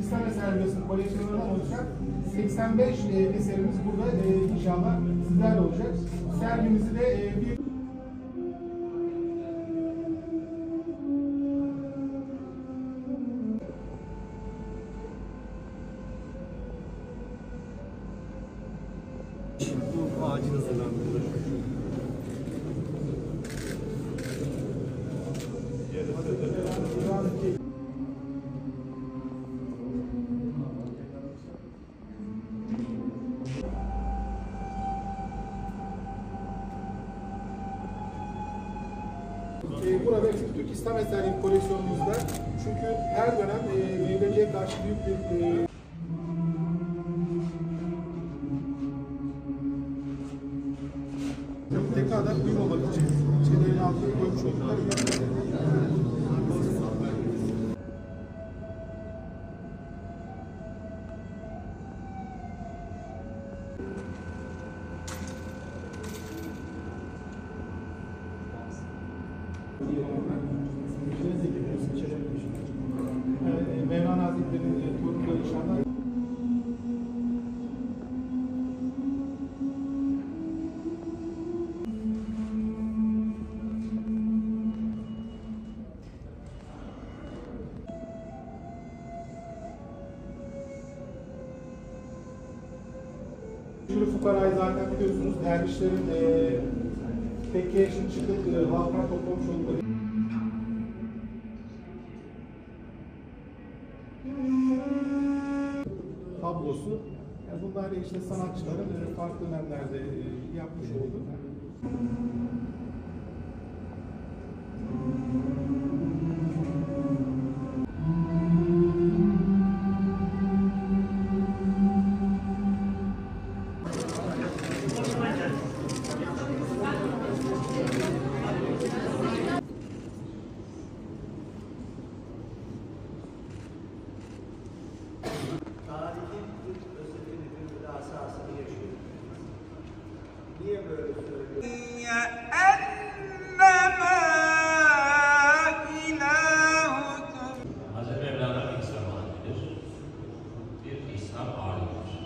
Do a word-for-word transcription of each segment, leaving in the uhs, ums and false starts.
İslam Eser Müzesi'nin koleksiyonlarından oluşan seksen beş e, eserimiz burada e, inşallah sizlerle olacak. Sergimizi de e, bir bu ağacın hazırlandığında Burada Türk İslam Eserleri koleksiyonumuzda, çünkü her dönem e, Mevlevi'ye karşı büyük bir e, tekrardan duymamak için şeylerin altına koymuş olduklar. Mevlana Hazretleri'nin torunları inşallah. Şunu fukarayı zaten biliyorsunuz, dervişlerin e, tekke için çıkıp e, halka toplamış oldukları tablosu. Yani bunlar işte sanatçıların e, farklı dönemlerde e, yapmış olduğu. Niye böyle söylüyorsun? Hazreti Mevlana bir İslam alimidir. Bir İslam alimidir.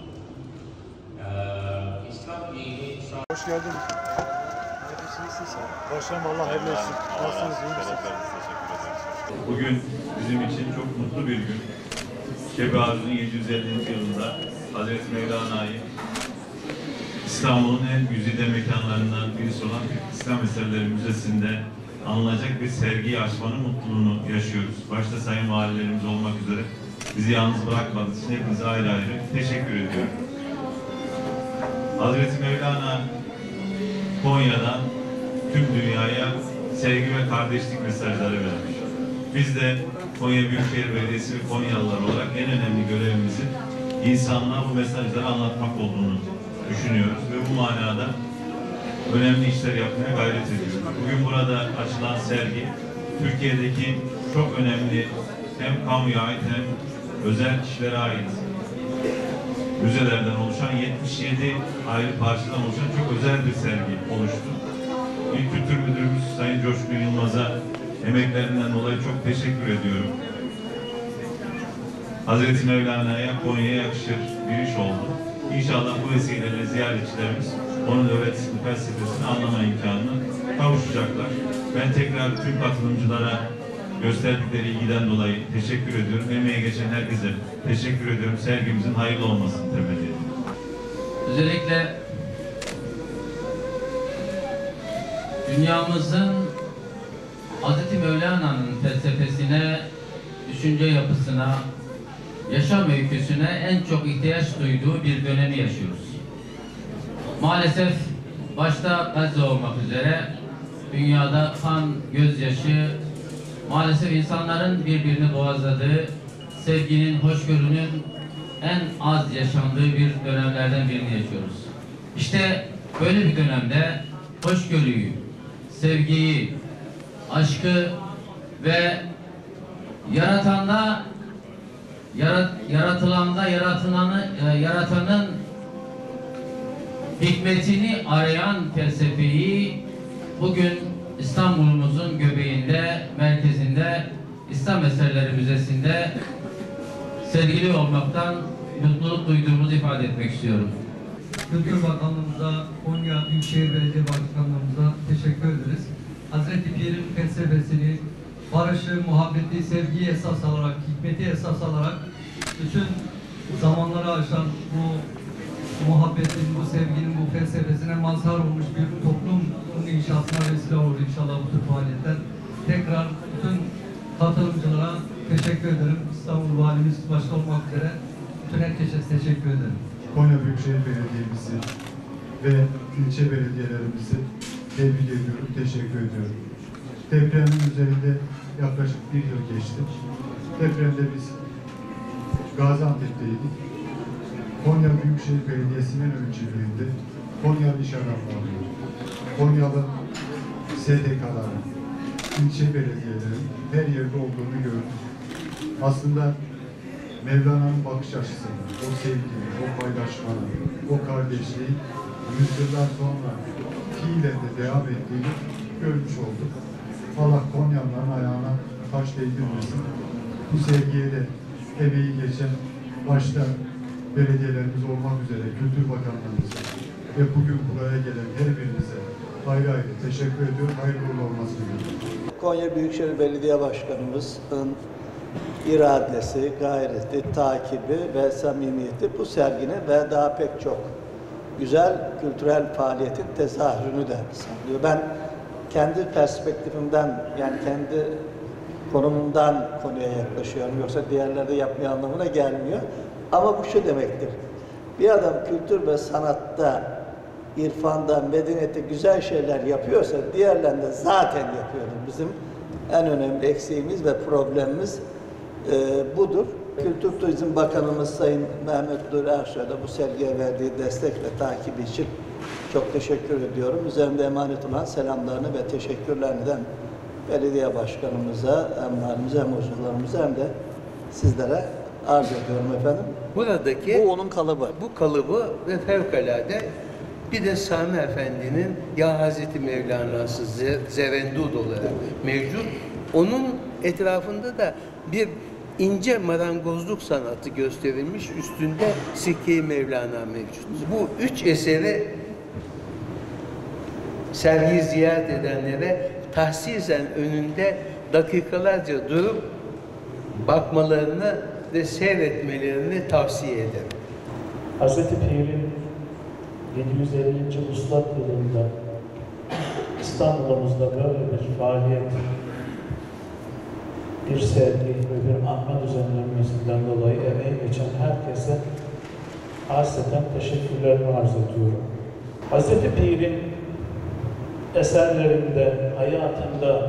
Ee, İslam dini, İslam... Hoş geldin. Neredesiniz sen? Başkanım Allah hayırlı olsun. Nasılsınız? İyi misiniz? Bugün bizim için çok mutlu bir gün. Şebi Arzu'nun yedi yüz ellinci yılında Hazreti Mevlana'yı İstanbul'un en güzide mekanlarından birisi olan İslam Eserleri Müzesi'nde anılacak bir sergiyi açmanın mutluluğunu yaşıyoruz. Başta sayın valilerimiz olmak üzere bizi yalnız bırakmadığınız için hepinize ayrı ayrı teşekkür ediyorum. Hazreti Mevlana Konya'dan tüm dünyaya sevgi ve kardeşlik mesajları vermiş. Biz de Konya Büyükşehir Belediyesi ve Konyalılar olarak en önemli görevimizin insanlığa bu mesajları anlatmak olduğunu düşünüyoruz ve bu manada önemli işler yapmaya gayret ediyoruz. Bugün burada açılan sergi, Türkiye'deki çok önemli hem kamuya ait hem özel kişilere ait müzelerden oluşan yetmiş yedi ayrı parçadan oluşan çok özel bir sergi oluştu. İl Kültür Müdürümüz Sayın Coşkun Yılmaz'a emeklerinden dolayı çok teşekkür ediyorum. Hazreti Mevlana'ya, Konya'ya yakışır bir iş oldu. İnşallah bu vesileyle ziyaretçilerimiz onun öğretisini, felsefesini anlama imkanına kavuşacaklar. Ben tekrar tüm katılımcılara gösterdikleri ilgiden dolayı teşekkür ediyorum. Emeğe geçen herkese teşekkür ediyorum. Sergimizin hayırlı olmasını temenni ediyorum. Özellikle dünyamızın Hazreti Mevlana'nın felsefesine, düşünce yapısına, yaşam öyküsüne en çok ihtiyaç duyduğu bir dönemi yaşıyoruz. Maalesef başta Gazze olmak üzere dünyada kan, gözyaşı, maalesef insanların birbirini boğazladığı, sevginin, hoşgörünün en az yaşandığı bir dönemlerden birini yaşıyoruz. İşte böyle bir dönemde hoşgörüyü, sevgiyi, aşkı ve yaratanda, yarat, yaratılanda yaratılanı, e, yaratanın hikmetini arayan felsefeyi bugün İstanbul'umuzun göbeğinde, merkezinde, İslam Eserleri Müzesi'nde sergili olmaktan mutluluk duyduğumuzu ifade etmek istiyorum. Kültür Bakanlığımıza, Konya Büyükşehir Belediye Başkanlığımıza teşekkür ederiz. Hazreti Pir'in felsefesini, barışı, muhabbeti, sevgiyi esas alarak, hikmeti esas alarak bütün zamanları aşan bu muhabbetin, bu sevginin, bu felsefesine mazhar olmuş bir toplumun inşasına vesile olur inşallah bu tür faaliyetler. Tekrar bütün katılımcılara teşekkür ederim. İstanbul Valimiz başta olmak üzere bütün herkese teşekkür ederim. Konya Büyükşehir Belediye'mizi ve ilçe belediyelerimizi tebrik ediyorum, teşekkür ediyorum. Depremin üzerinde yaklaşık bir yıl geçti. Depremde biz Gaziantep'teydik. Konya Büyükşehir Belediyesi'nin öncülüğünde Konyalı iş adamları, Konyalı S D K'ları, ilçe belediyeleri her yerde olduğunu gördük. Aslında Mevlana'nın bakış açısını, o sevgiyi, o paylaşmanı, o kardeşliği yüzyıllar sonra fiilen de devam ettiğini görmüş olduk. Allah Konyalıların ayağına taş değdirmesin. Bu sevgiye de emeği geçen başta belediyelerimiz olmak üzere Kültür Bakanlığımıza ve bugün buraya gelen her birinize ayrı ayrı teşekkür ediyorum. Hayırlı uğurlu olmasını diliyorum. Konya Büyükşehir Belediye Başkanımızın iradesi, gayreti, takibi ve samimiyeti bu serginin ve daha pek çok güzel kültürel faaliyetin tezahürünü de sağlıyor. Ben kendi perspektifimden, yani kendi konumumdan konuya yaklaşıyorum. Yoksa diğerleri de yapmaya anlamına gelmiyor. Ama bu şu demektir. Bir adam kültür ve sanatta, irfanda, medeniyette güzel şeyler yapıyorsa diğerlerinde zaten yapıyordur. Bizim en önemli eksiğimiz ve problemimiz e, budur. Kültür Turizm Bakanımız Sayın Mehmet Nur Ersoy'a da bu sergiye verdiği destek ve takibi için çok teşekkür ediyorum. Üzerinde emanet olan selamlarını ve teşekkürlerini de belediye başkanımıza, hem valimize, hem huzurlarımıza hem de sizlere arz ediyorum efendim. Buradaki bu onun kalıbı. Bu kalıbı ve fevkalade bir de Sami Efendi'nin Ya Hazreti Mevlana'sı Zerendud olarak mevcut. Onun etrafında da bir ince marangozluk sanatı gösterilmiş. Üstünde Sikke-i Mevlana mevcut. Bu üç eseri sergiyi ziyaret edenlere tahsisen önünde dakikalarca durup bakmalarını ve seyretmelerini tavsiye ederim. Hazreti Pir'in yedi yüz ellinci Vuslat yılında İstanbul'umuzda böyle bir faaliyet, bir sergi ve bir anma düzenlenmesinden dolayı emeği geçen herkese hasreten teşekkürlerimi arz ediyorum. Hazreti Pir'in eserlerinde, hayatında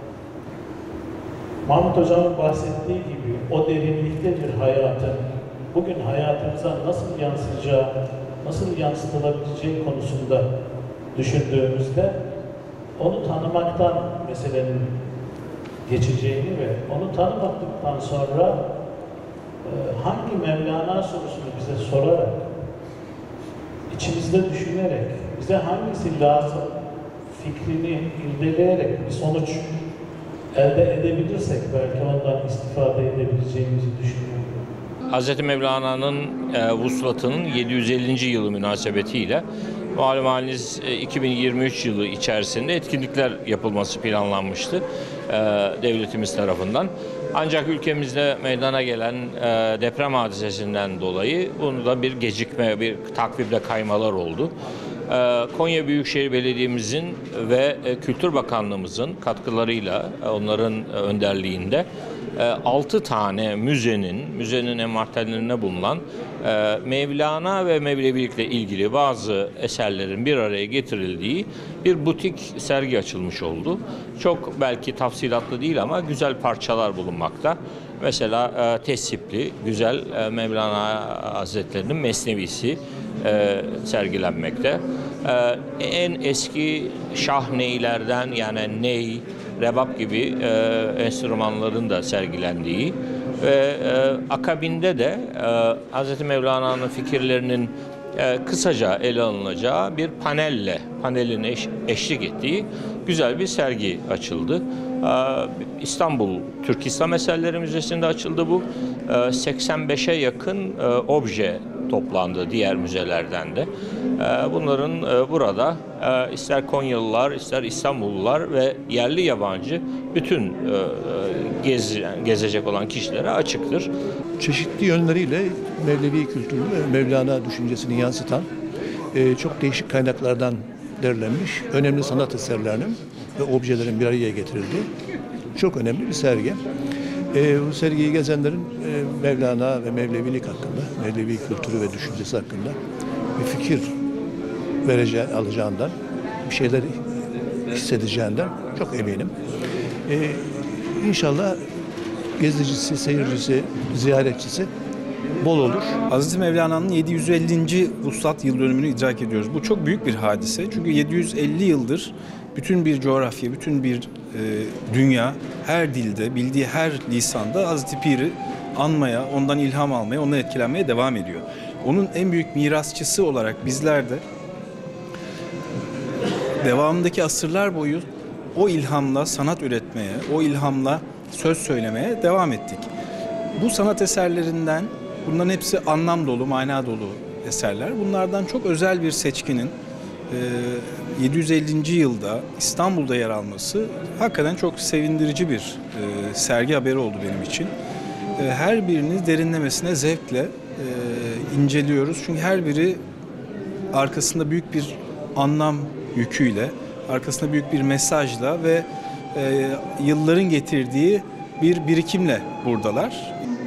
Mahmut Hocam'ın bahsettiği gibi o derinlikte bir hayatın bugün hayatımıza nasıl yansıyacağı, nasıl yansıtılabileceği konusunda düşündüğümüzde onu tanımaktan meselenin geçeceğini ve onu tanımadıktan sonra e, hangi Mevlana sorusunu bize sorarak, içimizde düşünerek, bize hangisi lazım fikrini irdeleyerek bir sonuç elde edebilirsek belki ondan istifade edebileceğimizi düşünüyorum. Hazreti Mevlana'nın e, vuslatının yedi yüz ellinci yılı münasebetiyle malum haliniz e, iki bin yirmi üç yılı içerisinde etkinlikler yapılması planlanmıştı e, devletimiz tarafından. Ancak ülkemizde meydana gelen e, deprem hadisesinden dolayı bunu da bir gecikme, bir takvimde kaymalar oldu. Konya Büyükşehir Belediye'mizin ve Kültür Bakanlığımızın katkılarıyla, onların önderliğinde altı tane müzenin, müzenin envanterlerine bulunan Mevlana ve Mevlevilikle ilgili bazı eserlerin bir araya getirildiği bir butik sergi açılmış oldu. Çok belki tafsilatlı değil ama güzel parçalar bulunmakta. Mesela tesipli, güzel Mevlana Hazretleri'nin Mesnevisi E, sergilenmekte. E, en eski şah neylerden, yani ney, rebap gibi e, enstrümanların da sergilendiği ve e, akabinde de e, Hz. Mevlana'nın fikirlerinin e, kısaca ele alınacağı bir panelle, panelin eş, eşlik ettiği güzel bir sergi açıldı. İstanbul Türk İslam Eserleri Müzesi'nde açıldı bu. seksen beşe yakın obje toplandı diğer müzelerden de. Bunların burada ister Konyalılar, ister İstanbullular ve yerli yabancı bütün gez, gezecek olan kişilere açıktır. Çeşitli yönleriyle Mevlevi kültürünü ve Mevlana düşüncesini yansıtan çok değişik kaynaklardan derlenmiş önemli sanat eserlerinin ve objelerin bir araya getirildiği çok önemli bir sergi. E, bu sergiyi gezenlerin e, Mevlana ve Mevlevilik hakkında, Mevlevi kültürü ve düşüncesi hakkında bir fikir vereceği, alacağından, bir şeyler hissedeceğinden çok eminim. E, İnşallah gezicisi, seyircisi, ziyaretçisi bol olur. Hazreti Mevlana'nın yedi yüz ellinci vuslat yıl dönümünü idrak ediyoruz. Bu çok büyük bir hadise. Çünkü yedi yüz elli yıldır bütün bir coğrafya, bütün bir e, dünya, her dilde, bildiği her lisanda Hazreti Pir'i anmaya, ondan ilham almaya, ondan etkilenmeye devam ediyor. Onun en büyük mirasçısı olarak bizler de devamındaki asırlar boyu o ilhamla sanat üretmeye, o ilhamla söz söylemeye devam ettik. Bu sanat eserlerinden, bunların hepsi anlam dolu, mana dolu eserler. Bunlardan çok özel bir seçkinin yedi yüz ellinci yılda İstanbul'da yer alması hakikaten çok sevindirici bir sergi haberi oldu benim için. Her birini derinlemesine zevkle inceliyoruz. Çünkü her biri arkasında büyük bir anlam yüküyle, arkasında büyük bir mesajla ve yılların getirdiği bir birikimle buradalar.